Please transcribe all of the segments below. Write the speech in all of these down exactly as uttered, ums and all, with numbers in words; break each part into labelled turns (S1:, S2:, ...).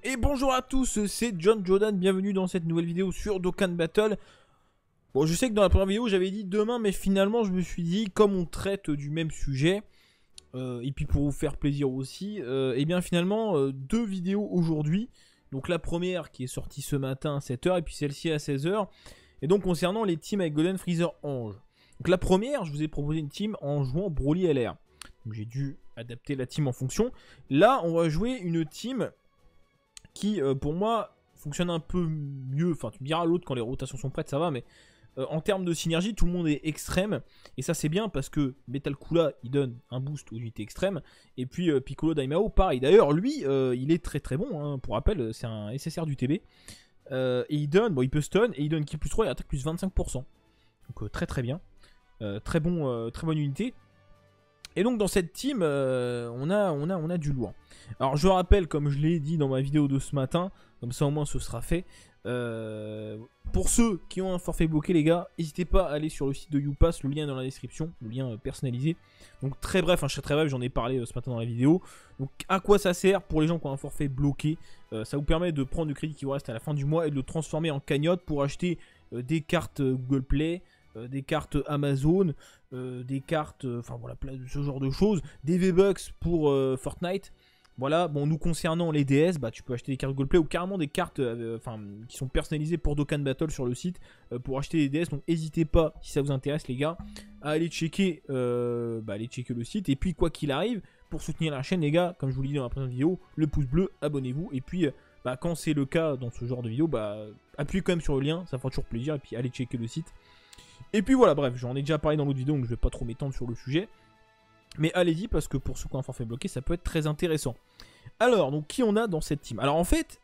S1: Et bonjour à tous, c'est John Jordan, bienvenue dans cette nouvelle vidéo sur Dokkan Battle. Bon, je sais que dans la première vidéo j'avais dit demain, mais finalement je me suis dit, comme on traite du même sujet, euh, et puis pour vous faire plaisir aussi, euh, et bien finalement euh, deux vidéos aujourd'hui. Donc la première qui est sortie ce matin à sept heures, et puis celle-ci à seize heures. Et donc concernant les teams avec Golden Freezer Ange. Donc la première, je vous ai proposé une team en jouant Broly L R. Donc j'ai dû adapter la team en fonction. Là on va jouer une team qui euh, pour moi fonctionne un peu mieux. Enfin tu me diras, l'autre quand les rotations sont prêtes ça va, mais euh, en termes de synergie tout le monde est extrême. Et ça c'est bien parce que Metal Kula il donne un boost aux unités extrêmes. Et puis euh, Piccolo Daimao pareil. D'ailleurs lui euh, il est très très bon hein. Pour rappel c'est un S S R du T B. euh, Et il donne, bon il peut stun et il donne ki plus trois et attaque plus vingt-cinq pour cent. Donc euh, très très bien. euh, très, bon, euh, très bonne unité. Et donc dans cette team, euh, on, a, on, a, on a du lourd. Alors je rappelle, comme je l'ai dit dans ma vidéo de ce matin, comme ça au moins ce sera fait. Euh, pour ceux qui ont un forfait bloqué les gars, n'hésitez pas à aller sur le site de YouPass, le lien est dans la description, le lien euh, personnalisé. Donc très bref, hein, je serai très bref, j'en ai parlé euh, ce matin dans la vidéo. Donc à quoi ça sert pour les gens qui ont un forfait bloqué? euh, Ça vous permet de prendre le crédit qui vous reste à la fin du mois et de le transformer en cagnotte pour acheter euh, des cartes euh, Google Play, euh, des cartes Amazon, euh, des cartes, enfin euh, voilà, ce genre de choses, des V-Bucks pour euh, Fortnite. Voilà, bon, nous concernant les D S, bah tu peux acheter des cartes Google Play ou carrément des cartes euh, qui sont personnalisées pour Dokkan Battle sur le site euh, pour acheter des D S. Donc n'hésitez pas, si ça vous intéresse les gars, à aller checker, euh, bah, aller checker le site. Et puis quoi qu'il arrive, pour soutenir la chaîne les gars, comme je vous l'ai dit dans la première vidéo, le pouce bleu, abonnez-vous. Et puis bah, quand c'est le cas dans ce genre de vidéo, bah, appuyez quand même sur le lien, ça fera toujours plaisir. Et puis allez checker le site. Et puis voilà, bref, j'en ai déjà parlé dans l'autre vidéo, donc je vais pas trop m'étendre sur le sujet. Mais allez-y, parce que pour ceux qui ont un forfait bloqué, ça peut être très intéressant. Alors, donc qui on a dans cette team? Alors en fait,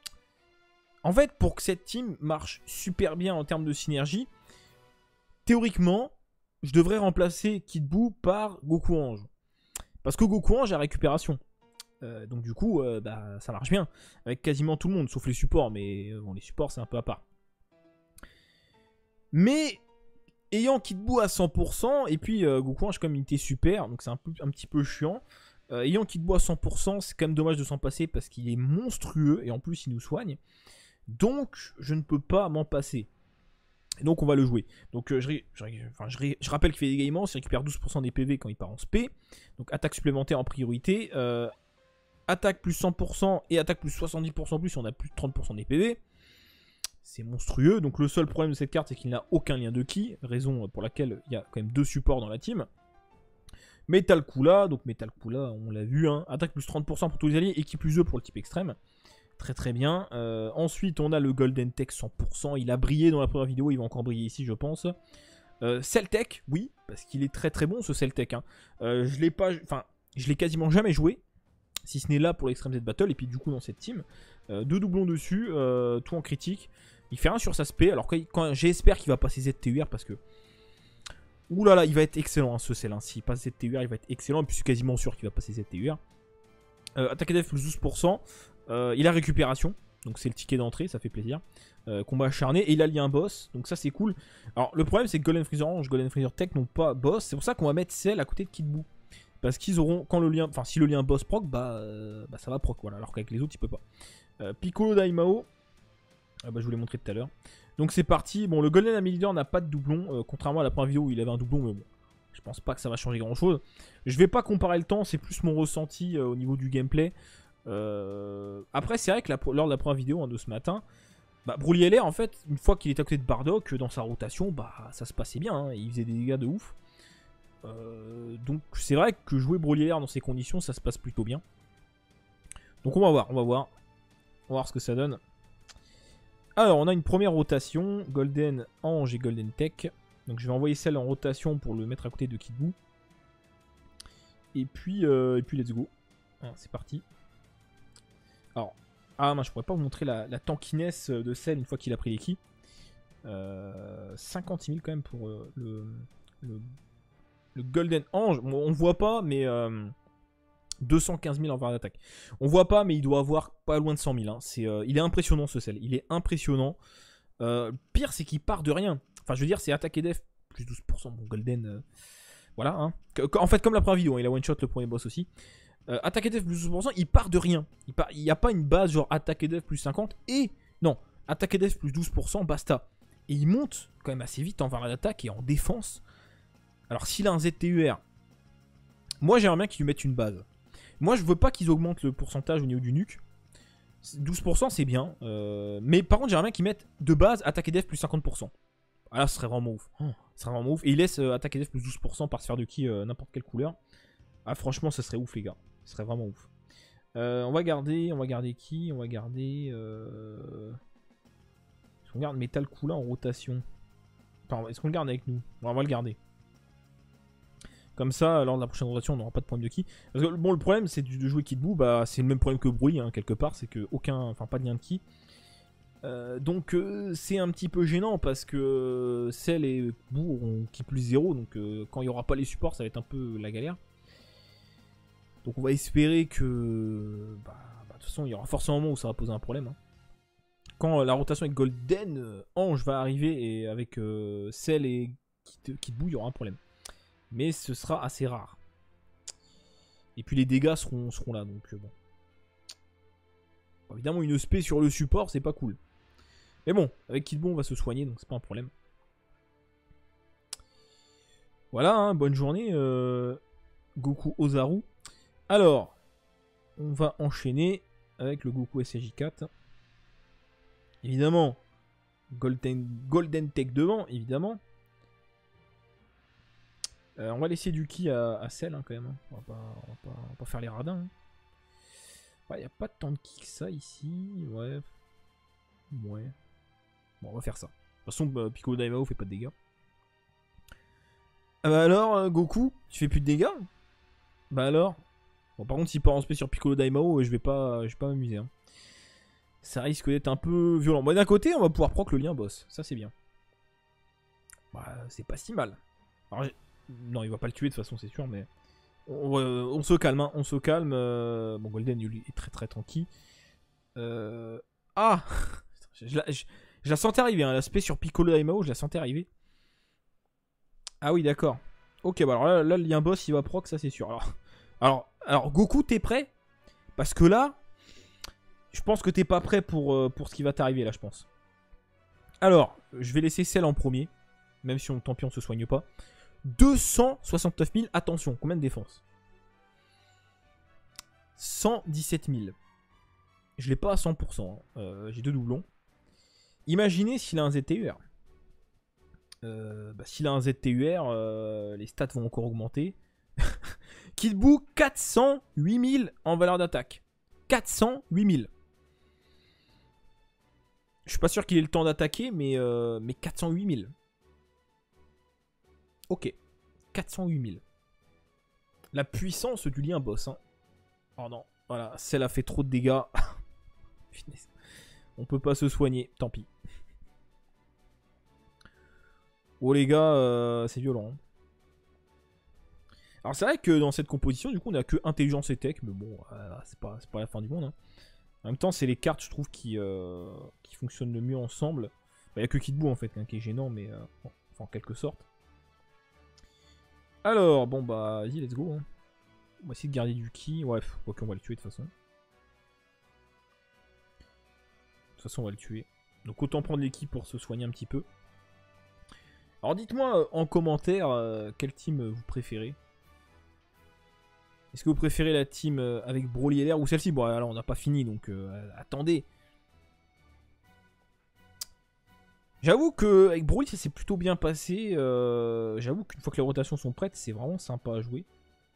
S1: en fait, pour que cette team marche super bien en termes de synergie, théoriquement, je devrais remplacer Kid Buu par Goku Ange. Parce que Goku Ange a récupération. Euh, donc du coup, euh, bah, ça marche bien. Avec quasiment tout le monde, sauf les supports. Mais bon, les supports, c'est un peu à part. Mais ayant Kid Buu à cent pour cent, et puis euh, Goku Ange comme unité super, donc c'est un, peu, un petit peu chiant. Euh, ayant Kid Buu à cent pour cent, c'est quand même dommage de s'en passer parce qu'il est monstrueux et en plus il nous soigne. Donc je ne peux pas m'en passer. Et donc on va le jouer. Donc euh, je, je, enfin, je, je rappelle qu'il fait des dégâts immenses, il récupère douze pour cent des P V quand il part en spé. Donc attaque supplémentaire en priorité. Euh, attaque plus cent pour cent et attaque plus soixante-dix pour cent plus, on a plus de trente pour cent des P V. C'est monstrueux. Donc le seul problème de cette carte, c'est qu'il n'a aucun lien de ki. Raison pour laquelle il y a quand même deux supports dans la team. Metal Kula, donc Metal Kula, on l'a vu, hein, attaque plus trente pour cent pour tous les alliés et qui plus deux pour le type extrême. Très très bien. Euh, ensuite, on a le Golden Tech cent pour cent. Il a brillé dans la première vidéo, il va encore briller ici, je pense. Euh, Celtech, oui, parce qu'il est très très bon ce Celtech. Hein. Euh, je l'ai pas, enfin, je l'ai quasiment jamais joué, si ce n'est là pour l'Extreme Z Battle et puis du coup dans cette team. Euh, deux doublons dessus, euh, tout en critique. Il fait un sur sa spé, alors quand, quand j'espère qu'il va passer Z T U R parce que ouh là là, il va être excellent hein, ce cell. Hein. S'il passe Z T U R, il va être excellent. Et puis je suis quasiment sûr qu'il va passer Z T U R. Euh, attaque def plus douze pour cent. Euh, il a récupération. Donc c'est le ticket d'entrée, ça fait plaisir. Euh, combat acharné. Et il a lié un boss. Donc ça c'est cool. Alors le problème c'est que Golden Freezer Ange, Golden Freezer Tech n'ont pas boss. C'est pour ça qu'on va mettre celle à côté de Kid Buu. Parce qu'ils auront, quand le lien, enfin si le lien boss proc, bah, euh, bah ça va proc. Voilà. Alors qu'avec les autres il peut pas. Euh, Piccolo Daimao. Ah bah, je vous l'ai montré tout à l'heure. Donc c'est parti. Bon, le Golden Amy Leader n'a pas de doublon. Euh, contrairement à la première vidéo où il avait un doublon. Mais bon, je pense pas que ça va changer grand chose. Je vais pas comparer le temps. C'est plus mon ressenti euh, au niveau du gameplay. Euh... Après, c'est vrai que la, lors de la première vidéo hein, de ce matin, bah, Broly L R, en fait, une fois qu'il est à côté de Bardock, dans sa rotation, bah ça se passait bien. Hein, il faisait des dégâts de ouf. Euh... Donc c'est vrai que jouer Broly L R dans ces conditions, ça se passe plutôt bien. Donc on va voir. On va voir. On va voir ce que ça donne. Alors, on a une première rotation, Golden Ange et Golden Tech. Donc, je vais envoyer celle en rotation pour le mettre à côté de Kid Buu. Et puis, euh, et puis let's go. Hein, c'est parti. Alors, ah, moi, je pourrais pas vous montrer la, la tankiness de celle une fois qu'il a pris les ki. Euh, cinquante-six mille quand même pour euh, le, le, le Golden Ange. Bon, on voit pas, mais... Euh, deux cent quinze mille en barre d'attaque. On voit pas, mais il doit avoir pas loin de cent mille. Hein. Euh, il est impressionnant ce sel. Il est impressionnant. Euh, pire, c'est qu'il part de rien. Enfin, je veux dire, c'est attaque et def plus douze pour cent. Bon, Golden. Euh, voilà. Hein. En fait, comme la première vidéo, hein, il a one shot le premier boss aussi. Euh, attaque et def plus douze pour cent, il part de rien. Il part, il n'y a pas une base genre attaque et def plus cinquante et... Non, attaque et def plus douze pour cent, basta. Et il monte quand même assez vite en variant d'attaque et en défense. Alors s'il a un Z T U R, moi j'aimerais bien qu'ils lui mettent une base. Moi je veux pas qu'ils augmentent le pourcentage au niveau du nuke. douze pour cent c'est bien. Euh, mais par contre j'aimerais bien qu'ils mettent de base attaque et def plus cinquante pour cent. Ah là ce serait vraiment ouf. Oh, ce serait vraiment ouf. Et il laisse euh, attaque et def plus douze pour cent par sphère de ki euh, n'importe quelle couleur. Ah franchement ça serait ouf les gars. Ce serait vraiment ouf. Euh, on va garder, on va garder qui? On va garder... Euh... Est-ce qu'on garde Metal Cooler en rotation? Enfin, est-ce qu'on le garde avec nous? Bon, on va le garder. Comme ça, lors de la prochaine rotation, on n'aura pas de problème de ki. Parce que bon, le problème, c'est de jouer Kid Buu, bah, c'est le même problème que Bruit, hein, quelque part, c'est que aucun, enfin pas de lien de ki. Euh, donc euh, c'est un petit peu gênant parce que Cell et Buu auront ki plus zéro, donc euh, quand il n'y aura pas les supports, ça va être un peu la galère. Donc on va espérer que... Bah, bah, de toute façon, il y aura forcément un moment où ça va poser un problème. Hein. Quand euh, la rotation avec Golden euh, Ange va arriver et avec euh, Cell et Kid Buu, il y aura un problème. Mais ce sera assez rare. Et puis les dégâts seront, seront là, donc euh, bon. Bon. Évidemment, une E S P sur le support, c'est pas cool. Mais bon, avec Kid Buu, on va se soigner, donc c'est pas un problème. Voilà, hein, bonne journée, euh, Goku Ozaru. Alors, on va enchaîner avec le Goku S J quatre. Évidemment, Golden, Golden Tech devant, évidemment. Euh, on va laisser du ki à, à Cell hein, quand même. Hein. On, va pas, on, va pas, on va pas faire les radins. Il hein. n'y a pas tant de ki que ça ici. Ouais. Ouais. Bon, on va faire ça. De toute façon, bah, Piccolo Daimao fait pas de dégâts. Ah bah alors, euh, Goku, tu fais plus de dégâts? Bah alors. Bon, par contre, s'il part en spé sur Piccolo Daimao, je vais pas, je vais pas m'amuser. Hein. Ça risque d'être un peu violent. Bon, d'un côté, on va pouvoir proc le lien boss. Ça, c'est bien. Bah, c'est pas si mal. Alors, non, il va pas le tuer de toute façon, c'est sûr, mais... On, euh, on se calme, hein. On se calme. Euh... Bon, Golden, lui, est très très tranquille. Euh... Ah je, je, je, je la sentais arriver, hein. L'aspect sur Piccolo Daimao, je la sentais arriver. Ah oui, d'accord. Ok, bah alors là, là, le lien boss, il va proc, ça c'est sûr. Alors... Alors, alors Goku, t'es prêt? Parce que là, je pense que t'es pas prêt pour, euh, pour ce qui va t'arriver là, je pense. Alors, je vais laisser Cell en premier. Même si on, tant pis, on se soigne pas. deux cent soixante-neuf mille, attention, combien de défense? cent dix-sept mille. Je l'ai pas à cent pour cent. Hein. Euh, J'ai deux doublons. Imaginez s'il a un Z T U R. Euh, bah, s'il a un Z T U R, euh, les stats vont encore augmenter. Kid Buu, quatre cent huit mille en valeur d'attaque. quatre cent huit mille. Je suis pas sûr qu'il ait le temps d'attaquer, mais, euh, mais quatre cent huit mille. Ok. quatre cent huit mille. La puissance du lien boss. Hein. Oh non. Voilà. Celle a fait trop de dégâts. On peut pas se soigner. Tant pis. Oh les gars, euh, c'est violent. Hein. Alors c'est vrai que dans cette composition, du coup, on a que intelligence et tech, mais bon, euh, c'est pas, pas la fin du monde. Hein. En même temps, c'est les cartes, je trouve, qui, euh, qui fonctionnent le mieux ensemble. Il n'y a que Kid Buu en fait, hein, qui est gênant, mais euh, bon, enfin, en quelque sorte. Alors, bon bah, vas-y, let's go. Hein. On va essayer de garder du ki. Ouais, ok, on va le tuer de toute façon. De toute façon, on va le tuer. Donc autant prendre les ki pour se soigner un petit peu. Alors dites-moi euh, en commentaire euh, quelle team euh, vous préférez. Est-ce que vous préférez la team euh, avec Broly L R ou celle-ci? Bon, alors on n'a pas fini, donc euh, attendez. J'avoue qu'avec Broly, ça s'est plutôt bien passé. Euh, J'avoue qu'une fois que les rotations sont prêtes, c'est vraiment sympa à jouer.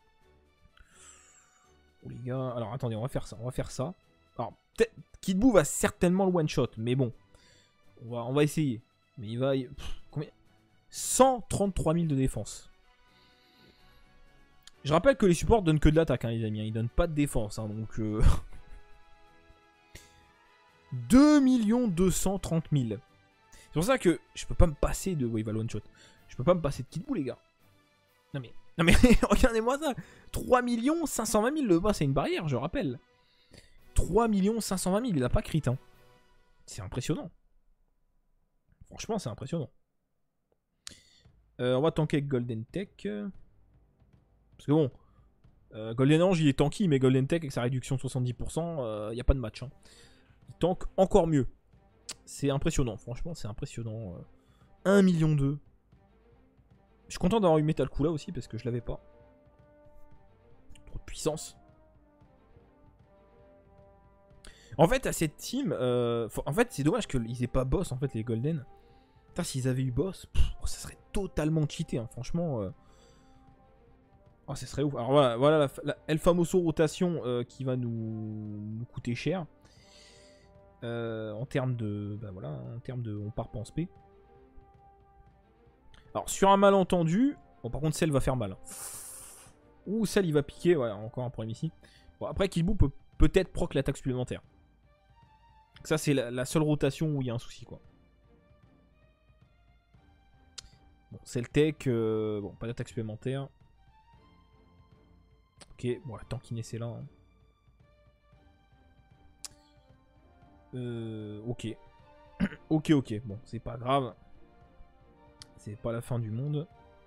S1: Oh les gars, alors attendez, on va faire ça. On va faire ça. Alors, Kid Buu va certainement le one-shot, mais bon. On va, on va essayer. Mais il va... Pff, combien cent trente-trois mille de défense. Je rappelle que les supports donnent que de l'attaque, hein, les amis. Hein. Ils donnent pas de défense. Hein, donc... Euh... deux millions deux cent trente mille. C'est pour ça que je peux pas me passer de... Oui, il va le one-shot. Je peux pas me passer de Kid Buu, les gars. Non mais... Non mais regardez-moi ça. trois millions cinq cent vingt mille. Le bas, c'est une barrière, je rappelle. trois millions cinq cent vingt mille. Il a pas crit. Hein. C'est impressionnant. Franchement, c'est impressionnant. Euh, on va tanker avec Golden Tech. Parce que bon, Euh, Golden Ange il est tanky, mais Golden Tech avec sa réduction de soixante-dix pour cent, il euh, n'y a pas de match. Hein. Il tank encore mieux. C'est impressionnant, franchement c'est impressionnant. Euh, un million deux. Je suis content d'avoir eu Metal Kula aussi parce que je l'avais pas. Trop de puissance. En fait, à cette team, euh, en fait, c'est dommage qu'ils aient pas boss, en fait, les Golden. Putain, s'ils avaient eu boss, pff, oh, ça serait totalement cheaté, hein, franchement. Euh... Oh, ça serait ouf. Alors voilà, voilà la, la El Famoso rotation euh, qui va nous, nous coûter cher. Euh, en termes de... Bah voilà, en termes de... On part pas en spé. Alors, sur un malentendu... Bon, par contre, celle va faire mal. Ouh, celle, il va piquer. Ouais, encore un problème ici. Bon, après, Kid Buu peut peut-être proc l'attaque supplémentaire. Ça, c'est la, la seule rotation où il y a un souci, quoi. Bon, Celtech, euh, bon, pas d'attaque supplémentaire. Ok, bon, la tankiness c'est là. Hein. Euh, ok. ok, ok, bon, c'est pas grave. C'est pas la fin du monde.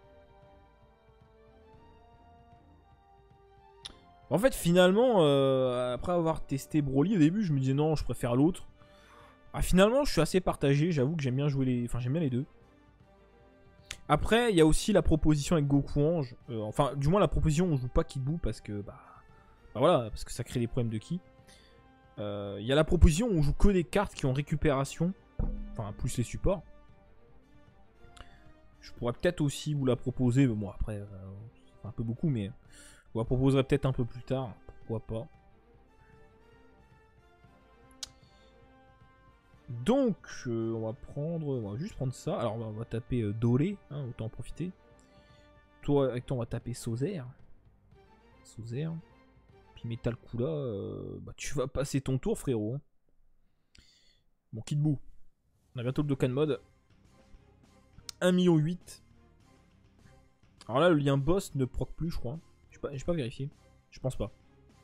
S1: En fait, finalement, euh, après avoir testé Broly au début, je me disais non, je préfère l'autre. Ah, finalement, je suis assez partagé. J'avoue que j'aime bien jouer les. Enfin, j'aime bien les deux. Après, il y a aussi la proposition avec Goku Ange. Euh, enfin, du moins, la proposition, on joue pas Kid Buu parce que. Bah, bah voilà, parce que ça crée des problèmes de ki. Il euh, y a la proposition où on joue que des cartes qui ont récupération. Enfin, plus les supports. Je pourrais peut-être aussi vous la proposer. Mais bon, après, euh, c'est un peu beaucoup, mais. Je vous la proposerai peut-être un peu plus tard. Pourquoi pas. Donc, euh, on va prendre... On va juste prendre ça. Alors, on va taper euh, Dolé. Hein, autant en profiter. Toi, avec toi, on va taper Sauzer. Sauzer. Puis Metal Kula. Euh, bah, tu vas passer ton tour, frérot. Bon, Kid Buu. On a bientôt le Dokkan Mode. un million huit. Alors là, le lien boss ne proc plus, je crois. Je n'ai pas, pas vérifié. Je pense pas.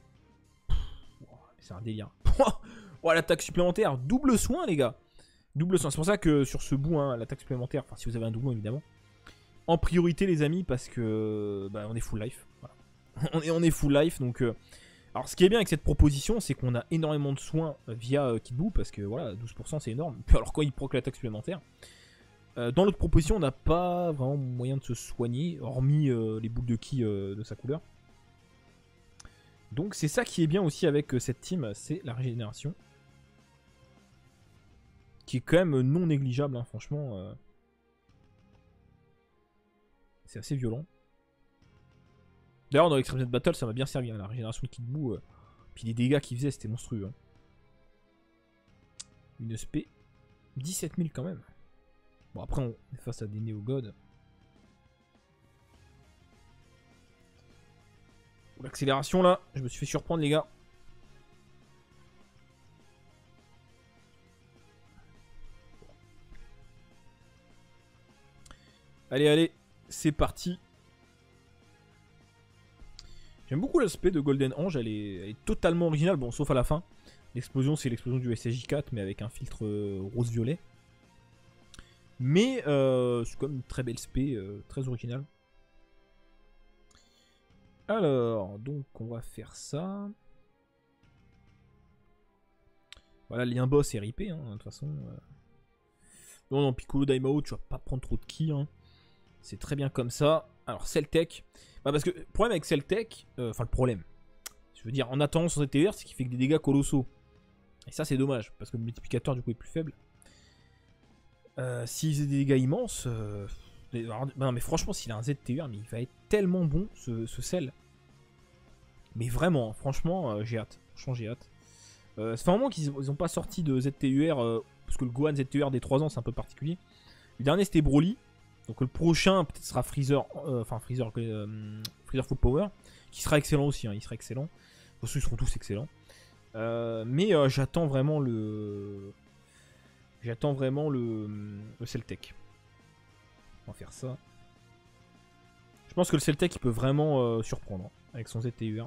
S1: C'est un délire. Oh, l'attaque supplémentaire. Double soin, les gars. Double soin. C'est pour ça que sur ce bout, hein, l'attaque supplémentaire, enfin, si vous avez un doublon, évidemment. En priorité, les amis, parce que bah, on est full life. Voilà. on, est, on est full life. Donc, euh... alors, ce qui est bien avec cette proposition, c'est qu'on a énormément de soins via euh, Kid Buu, parce que voilà, douze pour cent, c'est énorme. Puis alors, quand il proc l'attaque supplémentaire. Euh, dans l'autre proposition, on n'a pas vraiment moyen de se soigner, hormis euh, les boucles de ki euh, de sa couleur. Donc c'est ça qui est bien aussi avec euh, cette team, c'est la régénération. Qui est quand même non négligeable, hein, franchement. Euh... C'est assez violent. D'ailleurs dans l'Extreme Z Battle, ça m'a bien servi, hein, la régénération de Kid Buu. Euh... Puis les dégâts qu'il faisait, c'était monstrueux. Hein. Une S P, dix-sept mille quand même. Bon, après, on est face à des Néo-God. L'accélération, là, je me suis fait surprendre, les gars. Allez, allez, c'est parti. J'aime beaucoup l'aspect de Golden Ange, elle est, elle est totalement originale, bon, sauf à la fin. L'explosion, c'est l'explosion du S S J quatre, mais avec un filtre euh, rose-violet. Mais euh, c'est comme une très belle spé, euh, très originale. Alors, donc on va faire ça. Voilà, le lien boss est ripé, hein, de toute façon. Euh... Non, non, Piccolo Daimao, tu vas pas prendre trop de ki. Hein. C'est très bien comme ça. Alors, Celtech. Bah, parce que le problème avec Celtech, euh, enfin, le problème, je veux dire, en attendant son Z T R, c'est qu'il fait que des dégâts colossaux. Et ça, c'est dommage, parce que le multiplicateur, du coup, est plus faible. Euh, S'il faisait des dégâts immenses. Euh... Alors, bah non, mais franchement, s'il a un Z T U R, mais il va être tellement bon, ce, ce sel. Mais vraiment, franchement, euh, j'ai hâte. Franchement, j'ai hâte. Euh, ça fait un moment qu'ils n'ont pas sorti de Z T U R, euh, parce que le Gohan Z T U R des trois ans, c'est un peu particulier. Le dernier, c'était Broly. Donc le prochain, peut-être, sera Freezer, euh, enfin Freezer, euh, Freezer Full Power, qui sera excellent aussi, hein, il sera excellent. De toute façon, ils seront tous excellents. Euh, mais euh, j'attends vraiment le... J'attends vraiment le, le Celtech. On va faire ça. Je pense que le Celtech, il peut vraiment euh, surprendre, hein, avec son Z T U R.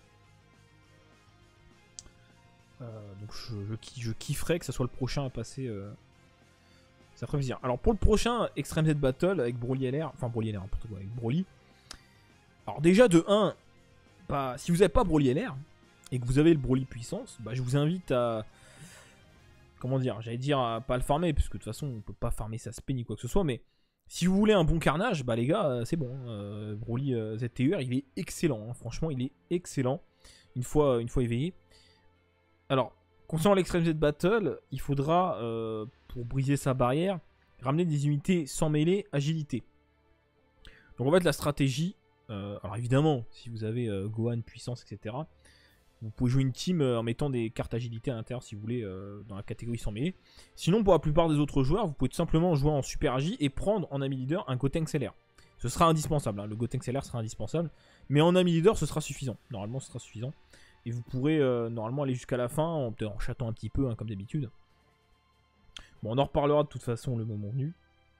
S1: Euh, donc je, je, je kifferais que ça soit le prochain à passer. Euh... Ça ferait plaisir. Alors pour le prochain Extreme Z Battle avec Broly L R, enfin Broly L R, n'importe quoi, avec Broly. Alors déjà de un, Bah, si vous n'avez pas Broly L R et que vous avez le Broly puissance, bah, je vous invite à... Comment dire, j'allais dire à pas le farmer, parce que de toute façon on peut pas farmer sa spé ni quoi que ce soit, mais si vous voulez un bon carnage, bah les gars, c'est bon. Euh, Broly euh, Z T U R, il est excellent, hein, franchement il est excellent, une fois, une fois éveillé. Alors, concernant l'Extreme Z Battle, il faudra, euh, pour briser sa barrière, ramener des unités sans mêlée, agilité. Donc en fait la stratégie, euh, alors évidemment, si vous avez euh, Gohan, puissance, et cetera, vous pouvez jouer une team en mettant des cartes agilité à l'intérieur si vous voulez euh, dans la catégorie sans mêlée. Sinon pour la plupart des autres joueurs, vous pouvez tout simplement jouer en super agi et prendre en ami leader un Gotenks L R. Ce sera indispensable, hein. Le Gotenks L R sera indispensable. Mais en ami leader ce sera suffisant. Normalement ce sera suffisant. Et vous pourrez euh, normalement aller jusqu'à la fin en, en chattant un petit peu hein, comme d'habitude. Bon on en reparlera de toute façon le moment venu.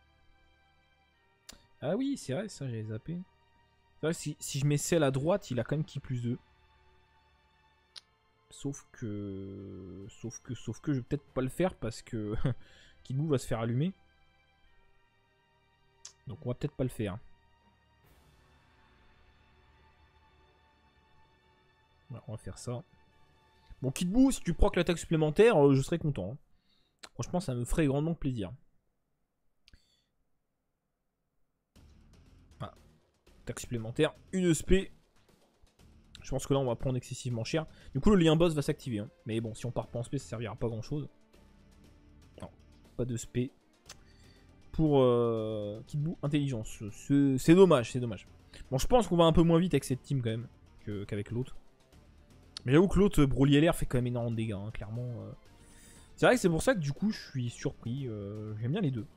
S1: Ah oui c'est vrai ça j'avais zappé. C'est vrai si, si je mets celle à droite il a quand même qui plus deux. Sauf que... Sauf que... Sauf que je vais peut-être pas le faire parce que... Kid Buu va se faire allumer. Donc on va peut-être pas le faire. Voilà, on va faire ça. Bon Kid Buu, si tu procs l'attaque supplémentaire, euh, je serais content. Hein. Franchement ça me ferait grandement plaisir. Voilà. Attaque supplémentaire, une E S P. Je pense que là on va prendre excessivement cher. Du coup le lien boss va s'activer. Hein. Mais bon si on part pas en spé ça servira pas grand chose. Non, pas de spé. Pour euh, Kid Buu intelligence. C'est dommage, c'est dommage. Bon je pense qu'on va un peu moins vite avec cette team quand même qu'avec l'autre. Mais j'avoue que l'autre Broly L R fait quand même énormément de dégâts, hein, clairement. Euh... C'est vrai que c'est pour ça que du coup je suis surpris. Euh, J'aime bien les deux.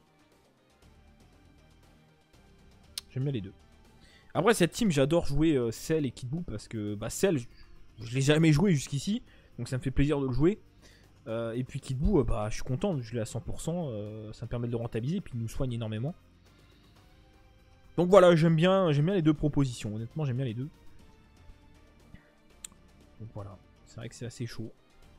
S1: J'aime bien les deux. Après cette team j'adore jouer euh, Cell et Kid Buu parce que bah, Cell je, je l'ai jamais joué jusqu'ici. Donc ça me fait plaisir de le jouer. Euh, et puis Kid Buu euh, bah, je suis content, je l'ai à cent pour cent. Euh, ça me permet de le rentabiliser et puis il nous soigne énormément. Donc voilà j'aime bien, j'aime bien les deux propositions. Honnêtement j'aime bien les deux. Donc voilà, c'est vrai que c'est assez chaud.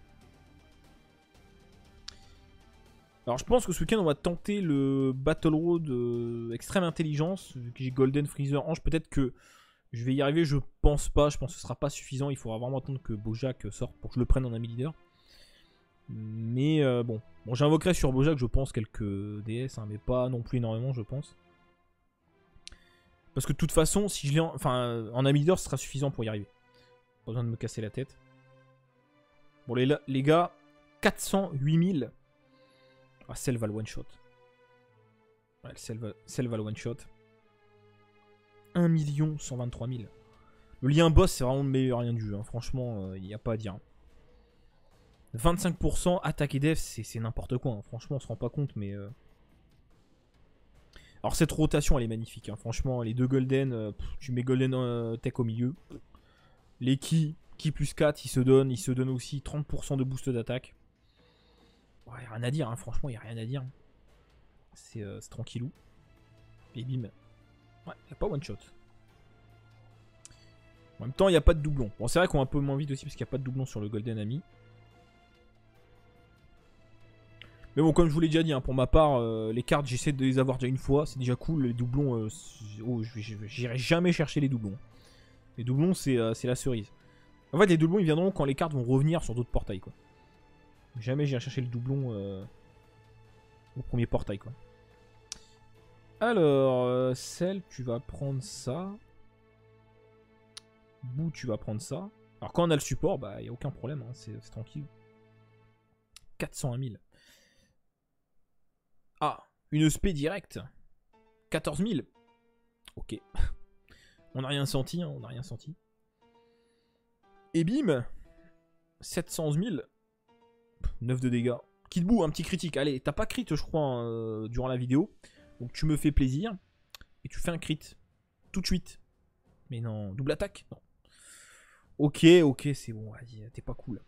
S1: Alors je pense que ce week-end on va tenter le Battle Road euh, Extrême Intelligence. Vu que j'ai Golden, Freezer, Ange, peut-être que je vais y arriver, je pense pas. Je pense que ce sera pas suffisant, il faudra vraiment attendre que Bojack sorte pour que je le prenne en ami leader. Mais euh, bon, bon j'invoquerai sur Bojack je pense quelques D S, hein, mais pas non plus énormément je pense. Parce que de toute façon, si je l'ai en... Enfin, en ami leader ce sera suffisant pour y arriver. Pas besoin de me casser la tête. Bon les, les gars, quatre cent huit mille. Ah, Cell va le one shot. Ouais, Cell va, Cell va le one shot. un million cent vingt-trois mille. Le lien boss, c'est vraiment le meilleur lien du jeu. Hein. Franchement, il euh, n'y a pas à dire. vingt-cinq pour cent attaque et def, c'est n'importe quoi. Hein. Franchement, on se rend pas compte, mais. Euh... Alors, cette rotation, elle est magnifique. Hein. Franchement, les deux Golden, euh, pff, tu mets Golden euh, Tech au milieu. Les Ki, Ki plus quatre, ils se donnent. Ils se donnent aussi trente pour cent de boost d'attaque. Il n'y a rien à dire, hein. Franchement, il n'y a rien à dire. C'est euh, tranquillou. Et bim. Ouais, il n'y a pas one shot. En même temps, il n'y a pas de doublon. Bon, c'est vrai qu'on va un peu moins vite aussi parce qu'il n'y a pas de doublon sur le Golden Ami. Mais bon, comme je vous l'ai déjà dit, hein, pour ma part, euh, les cartes, j'essaie de les avoir déjà une fois. C'est déjà cool. Les doublons, euh, oh, j'irai jamais chercher les doublons. Les doublons, c'est euh, la cerise. En fait, les doublons, ils viendront quand les cartes vont revenir sur d'autres portails, quoi. Jamais j'irai chercher le doublon euh, au premier portail, quoi. Alors, euh, Cell, tu vas prendre ça. Buu, tu vas prendre ça. Alors, quand on a le support, bah, il n'y a aucun problème, hein, c'est tranquille. quatre cent un mille. Ah, une E S P directe. quatorze mille. Ok. On n'a rien senti, hein, on n'a rien senti. Et bim, sept cent onze mille. neuf de dégâts. Kid Buu, un petit critique. Allez, t'as pas crit, je crois, hein, euh, durant la vidéo. Donc tu me fais plaisir. Et tu fais un crit. Tout de suite. Mais non, double attaque. Non. Ok, ok, c'est bon. Vas-y, t'es pas cool.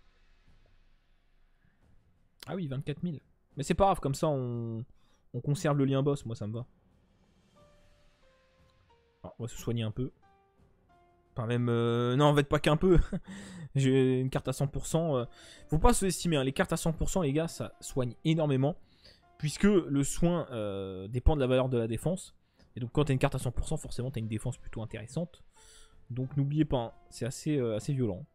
S1: Ah oui, vingt-quatre mille. Mais c'est pas grave, comme ça, on, on conserve le lien boss. Moi, ça me va. Alors, on va se soigner un peu. Enfin, même... Euh... Non, en fait, pas qu'un peu. J'ai une carte à cent pour cent. Euh... Faut pas sous-estimer. Hein. Les cartes à cent pour cent, les gars, ça soigne énormément. Puisque le soin euh, dépend de la valeur de la défense. Et donc, quand t'as une carte à cent pour cent, forcément, t'as une défense plutôt intéressante. Donc n'oubliez pas, hein, c'est assez, euh, assez violent.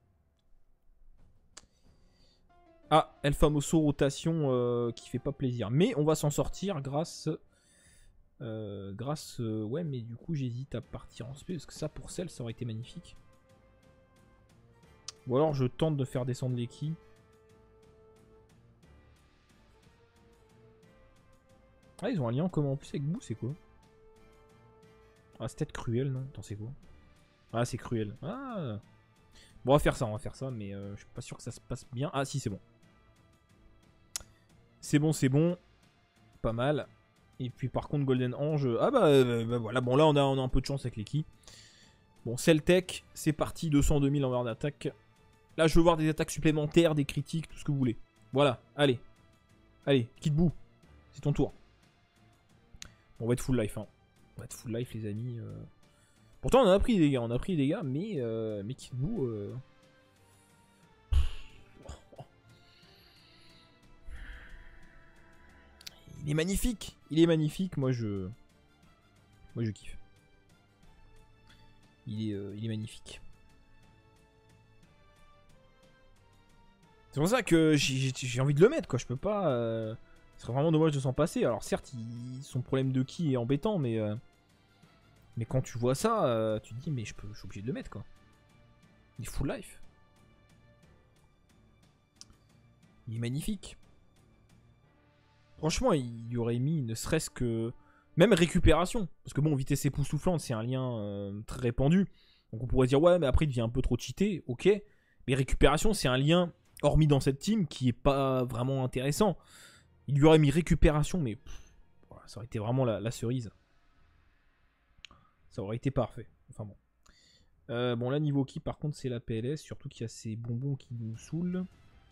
S1: Ah, El Famoso rotation euh, qui fait pas plaisir. Mais on va s'en sortir grâce... Euh, grâce... Euh, ouais, mais du coup j'hésite à partir en spé. Parce que ça, pour celle, ça aurait été magnifique. Ou alors je tente de faire descendre les quilles. Ah, ils ont un lien en commun en plus avec Boo, c'est quoi? Ah, c'est peut-être Cruel, non? Attends, c'est quoi? Ah, c'est Cruel. Ah. Bon, on va faire ça, on va faire ça, mais euh, je suis pas sûr que ça se passe bien. Ah, si, c'est bon. C'est bon, c'est bon. Pas mal. Et puis, par contre, Golden Ange... Ah, bah, euh, bah voilà. Bon, là, on a, on a un peu de chance avec les quilles. Bon, Celtech, c'est parti. deux cent deux mille en barre d'attaque. Là, je veux voir des attaques supplémentaires, des critiques, tout ce que vous voulez. Voilà, allez. Allez, quitte Boo. C'est ton tour. Bon, on va être full life, hein. On va être full life, les amis. Euh... Pourtant, on a pris des dégâts, on a pris des dégâts, mais, euh, mais quitte Boo. Euh... Il est magnifique. Il est magnifique. Moi, je. Moi, je kiffe. Il est, euh, il est magnifique. C'est pour ça que j'ai envie de le mettre, quoi. Je peux pas. Euh... Ce serait vraiment dommage de s'en passer. Alors, certes, il... son problème de ki est embêtant, mais. Euh... Mais quand tu vois ça, euh, tu te dis, mais je, peux... je suis obligé de le mettre, quoi. Il est full life. Il est magnifique. Franchement, il y aurait mis ne serait-ce que... Même récupération. Parce que bon, vitesse époustouflante, c'est un lien euh, très répandu. Donc on pourrait dire, ouais, mais après, il devient un peu trop cheaté. Ok. Mais récupération, c'est un lien, hormis dans cette team, qui est pas vraiment intéressant. Il lui aurait mis récupération, mais... Pff, ça aurait été vraiment la, la cerise. Ça aurait été parfait. Enfin bon. Euh, bon, là, niveau qui, par contre, c'est la P L S. Surtout qu'il y a ces bonbons qui nous saoulent.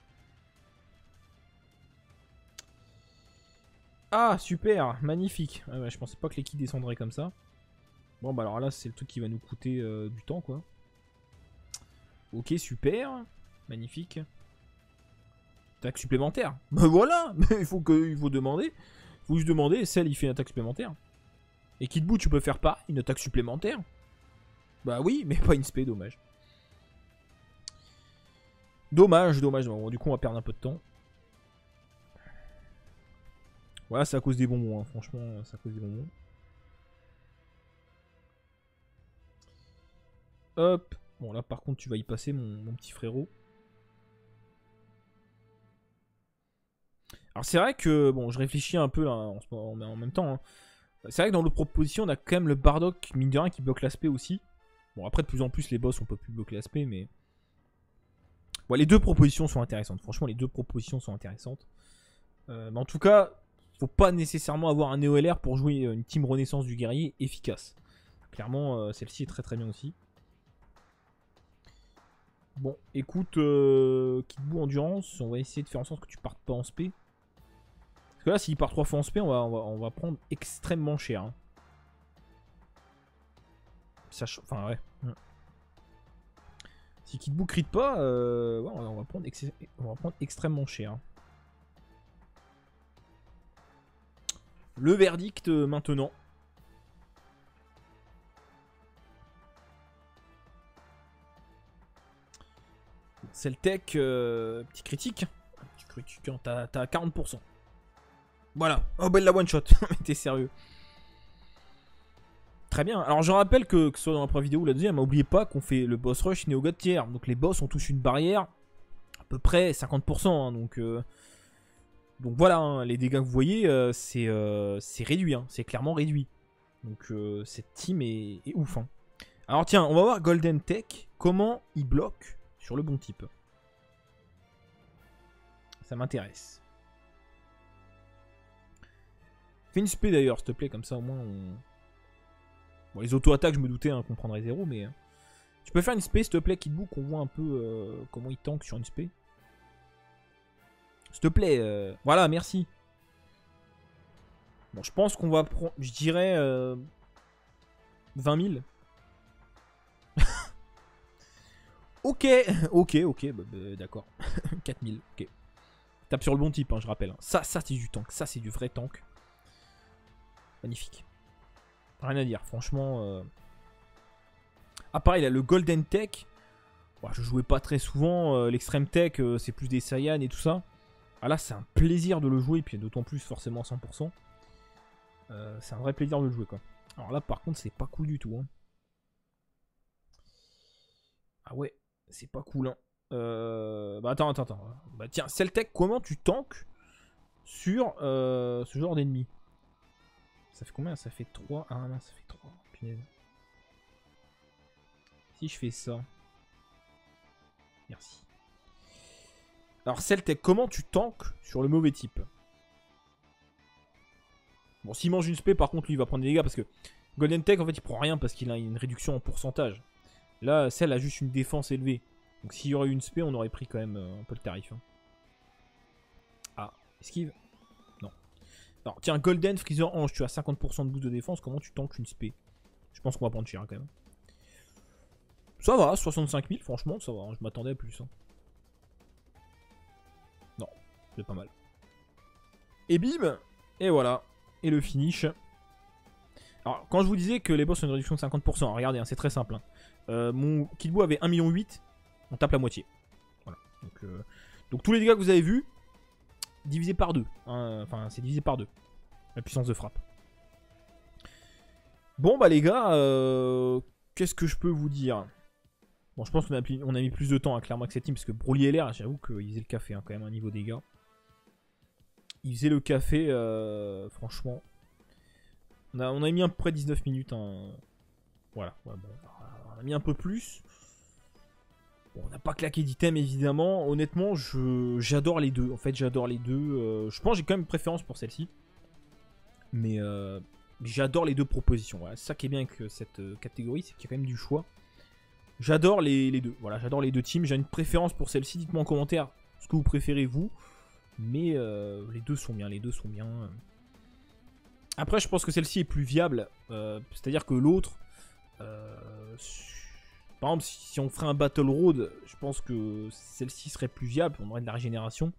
S1: Ah, super, magnifique. Ah ouais, je pensais pas que les quilles descendraient comme ça. Bon, bah alors là, c'est le truc qui va nous coûter euh, du temps, quoi. Ok, super. Magnifique. Attaque supplémentaire. Bah voilà, mais il faut que, il faut demander. Il faut juste demander, celle, il fait une attaque supplémentaire. Et Kid Boo, tu peux faire pareil, une attaque supplémentaire. Bah oui, mais pas une spé, dommage. Dommage, dommage. Bon, du coup, on va perdre un peu de temps. Voilà, c'est à cause des bonbons, hein. Franchement, c'est à cause des bonbons. Hop. Bon, là, par contre, tu vas y passer, mon, mon petit frérot. Alors, c'est vrai que, bon, je réfléchis un peu, là, en, en, en même temps. Hein. C'est vrai que dans l'autre proposition, on a quand même le Bardock, mine de rien, qui bloque l'aspect aussi. Bon, après, de plus en plus, les boss, on peut plus bloquer l'aspect, mais... Bon, les deux propositions sont intéressantes. Franchement, les deux propositions sont intéressantes. Euh, mais en tout cas... Faut pas nécessairement avoir un Néo L R pour jouer une team Renaissance du guerrier efficace. Clairement, euh, celle-ci est très très bien aussi. Bon, écoute, euh, Kid Boo Endurance, on va essayer de faire en sorte que tu partes pas en spé. Parce que là, s'il part trois fois en spé, on va, on va, on va prendre extrêmement cher. Hein. Sach... Enfin, ouais. Si Kid Boo crit pas, euh, ouais, on, va prendre ex... on va prendre extrêmement cher. Le verdict euh, maintenant. Celtech, euh, petit critique. Petit critique, hein, t'as quarante pour cent. Voilà. Oh, belle la one shot. Mais t'es sérieux. Très bien. Alors je rappelle que, que ce soit dans la première vidéo ou la deuxième, n'oubliez pas qu'on fait le boss rush Néo God tier. Donc les boss ont tous une barrière à peu près cinquante pour cent. Hein, donc... Euh, Donc voilà, hein, les dégâts que vous voyez, euh, c'est euh, réduit, hein, c'est clairement réduit. Donc euh, cette team est, est ouf. Hein. Alors tiens, on va voir Golden Tech, comment il bloque sur le bon type. Ça m'intéresse. Fais une spé d'ailleurs, s'il te plaît, comme ça au moins on... Bon, les auto-attaques, je me doutais hein, qu'on prendrait zéro, mais... Tu peux faire une spé, s'il te plaît, Kid Boo, qu'on voit un peu euh, comment il tank sur une spé. S'il te plaît, euh... voilà, merci. Bon, je pense qu'on va prendre, je dirais, euh... vingt mille. Ok, ok, ok, bah, bah, d'accord. quatre mille, ok. Tape sur le bon type, hein, je rappelle. Ça, ça c'est du tank, ça c'est du vrai tank. Magnifique. Rien à dire, franchement. Euh... Ah pareil, là, le Golden Tech. Bon, je jouais pas très souvent. Euh, L'Extreme Tech, euh, c'est plus des Saiyan et tout ça. Ah là, c'est un plaisir de le jouer. Et puis d'autant plus forcément à cent pour cent. Euh, c'est un vrai plaisir de le jouer, quoi. Alors là, par contre, c'est pas cool du tout. Hein. Ah ouais, c'est pas cool. Hein. Euh... Bah attends, attends, attends. Bah tiens, Celtech, comment tu tankes sur euh, ce genre d'ennemi? Ça fait combien? Ça fait trois. Ah non, ça fait trois. Punaise. Si je fais ça. Merci. Alors Celtech, comment tu tankes sur le mauvais type? Bon, s'il mange une spé, par contre, lui, il va prendre des dégâts parce que Golden Tech, en fait, il prend rien parce qu'il a une réduction en pourcentage. Là, celle a juste une défense élevée. Donc s'il y aurait eu une spé, on aurait pris quand même un peu le tarif. Hein. Ah, esquive? Non. Alors, tiens, Golden, Freezer, Ange, tu as cinquante pour cent de boost de défense. Comment tu tankes une spé? Je pense qu'on va prendre cher quand même. Ça va, soixante-cinq mille, franchement, ça va. Hein. Je m'attendais à plus. Hein. Non, c'est pas mal. Et bim! Et voilà. Et le finish. Alors, quand je vous disais que les boss ont une réduction de cinquante pour cent, regardez, hein, c'est très simple. Hein. Euh, mon Killbo avait un virgule huit million, on tape la moitié. Voilà. Donc, euh, donc tous les dégâts que vous avez vus, divisé par deux. Hein, enfin, c'est divisé par deux. La puissance de frappe. Bon, bah les gars, euh, qu'est-ce que je peux vous dire? Bon, je pense qu'on a, on a mis plus de temps hein, clairement que cette team, parce que Broly et l'air, j'avoue qu'il faisait le café hein, quand même, un niveau dégâts. Il faisait le café, euh, franchement. On a, on a mis à peu près dix-neuf minutes. Hein. Voilà, ouais, bon, on a mis un peu plus. Bon, on n'a pas claqué d'items évidemment. Honnêtement, j'adore les deux. En fait, j'adore les deux. Euh, je pense que j'ai quand même une préférence pour celle-ci. Mais euh, j'adore les deux propositions. Voilà, c'est ça qui est bien avec cette euh, catégorie, c'est qu'il y a quand même du choix. J'adore les, les deux. Voilà, j'adore les deux teams. J'ai une préférence pour celle-ci. Dites-moi en commentaire ce que vous préférez vous. Mais euh, les deux sont bien, les deux sont bien. Après, je pense que celle-ci est plus viable. Euh, C'est-à-dire que l'autre... Euh, par exemple, si on ferait un Battle Road, je pense que celle-ci serait plus viable. On aurait de la régénération.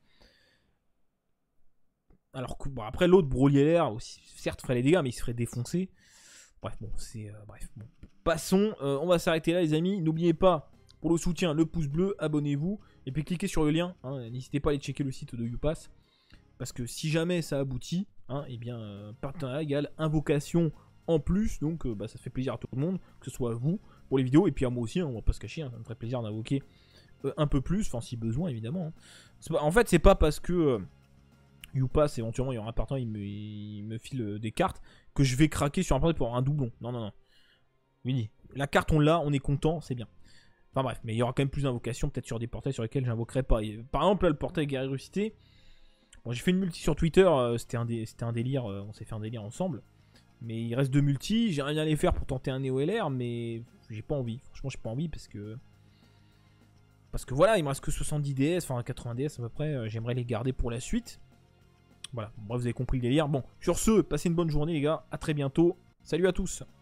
S1: Alors que, bon, après, l'autre, Broly et l'air, certes, ferait les dégâts, mais il se ferait défoncer. Bref, bon, c'est... Euh, bref, bon. Passons. Euh, on va s'arrêter là, les amis. N'oubliez pas, pour le soutien, le pouce bleu, abonnez-vous. Et puis cliquez sur le lien. Hein, n'hésitez pas à aller checker le site de YouPass. Parce que si jamais ça aboutit, hein, et bien, euh, partenariat égale invocation en plus. Donc, euh, bah, ça fait plaisir à tout le monde, que ce soit à vous pour les vidéos. Et puis à moi aussi, hein, on va pas se cacher. Hein, ça me ferait plaisir d'invoquer euh, un peu plus. Enfin, si besoin, évidemment. Hein. Pas, en fait, c'est pas parce que euh, YouPass, éventuellement, il y aura un partenaire, il me, il me file euh, des cartes, que je vais craquer sur un partenaire pour avoir un doublon. Non, non, non. Oui, la carte, on l'a, on est content, c'est bien. Enfin bref, mais il y aura quand même plus d'invocations, peut-être sur des portails sur lesquels j'invoquerai pas. Et, par exemple, là, le portail Guerrier Ressuscité. Bon, j'ai fait une multi sur Twitter, euh, c'était un, dé un délire, euh, on s'est fait un délire ensemble. Mais il reste deux multis, j'aimerais bien les faire pour tenter un Néo L R, mais j'ai pas envie. Franchement, j'ai pas envie parce que... Parce que voilà, il me reste que soixante-dix D S, enfin quatre-vingts D S à peu près, euh, j'aimerais les garder pour la suite. Voilà, bref, vous avez compris le délire. Bon, sur ce, passez une bonne journée les gars, à très bientôt. Salut à tous.